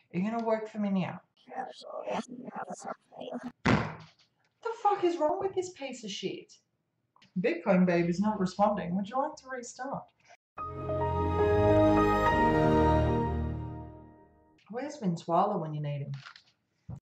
Are you gonna work for me now? Absolutely. What the fuck is wrong with this piece of shit? Bitcoin Babe is not responding. Would you like to restart? Where's Vinsuala when you need him?